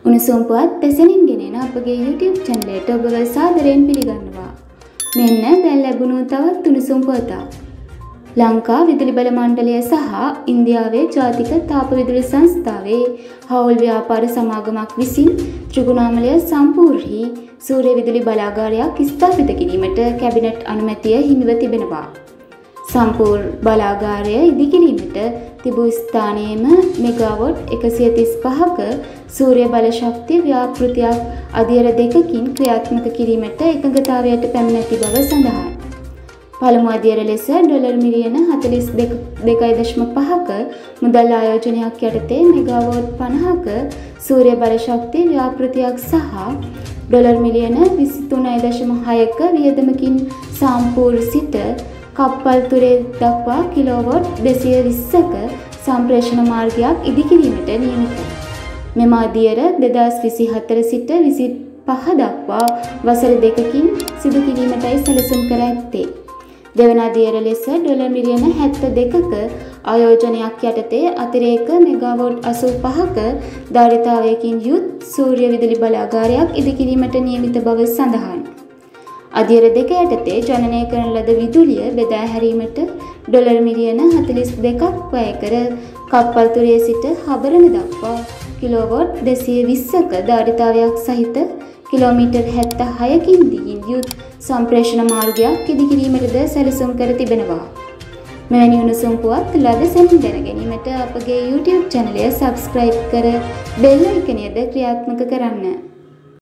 උණුසුම් පුවත් පැසෙනින් ගෙනෙන අපගේ YouTube channel එකට ඔබව සාදරයෙන් පිළිගන්නවා. මෙන්න දැන් ලැබුණු තවත් උණුසුම් පුවතක්. ලංකා විදුලි බල මණ්ඩලය සහ ඉන්දියාවේ ජාතික තාප විදුලි සංස්ථාවේ හවුල් ව්‍යාපාර සමාගමක් විසින් ත්‍රිකුණාමලය සම්පූර්ණී සූර්ය විදුලි බලාගාරයක් ස්ථාපිත කිරීමට කැබිනට් අනුමැතිය හිමිව තිබෙනවා. සම්පූර්ණ බලාගාරය ඉදිකිරීමට තිබූ ස්ථානයේම මෙගාවොට් 135ක සූර්ය බල ශක්තිය ව්‍යාපෘතියක් අධියර දෙකකින් ක්‍රියාත්මක කිරීමට එකඟතාවයට පැමිණ ඇති බව සඳහන්. පළමු අධියර ලෙස ඩොලර් මිලියන 42.5ක මුදල් ආයෝජනයක් යටතේ මෙගාවොට් 50ක සූර්ය බල ශක්තිය ව්‍යාපෘතියක් සහ ඩොලර් මිලියන 23.6ක වියදමකින් සම්පූර්ණ සිට කප්පල්තුරේ දක්වා කිලෝවොට් 220ක සම්ප්‍රේෂණ මාර්ගයක් ඉදිකිරීමට නියමිතයි. මෙම අධියර 2024 සිට 25 දක්වා වසර දෙකකින් සිදු කිරීමටයි සැලසුම් කර ඇත්තේ. දෙවන අධියර ලෙස ඩොලර් මිලියන 72ක ආයෝජනයක් යටතේ අතිරේක මෙගාවොට් 85ක ධාරිතාවයකින් යුත් සූර්ය විදුලි බලාගාරයක් ඉදිකිරීමට නියමිත බව සඳහන්. අධියර දෙක යටතේ ජනනය කරන ලද විදුලිය බෙදා හැරීමට ඩොලර් මිලියන 42ක් වැය කර කප්පල්තුරේ සිට හබරම දක්වා කිලෝවොට් 220ක ධාරිතාවයක් සහිත කිලෝමීටර් 76කින් දිගින් යුත් සම්ප්‍රේෂණ මාර්ගයක් ඉදිකිරීමටද සැලසුම් කර තිබෙනවා. මෙවැනි උණුසුම් පුවත් ලදසැනින් දැන ගැනීමට අපගේ YouTube channel එක subscribe කර බෙල් අයිකනයද ක්‍රියාත්මක කරන්න.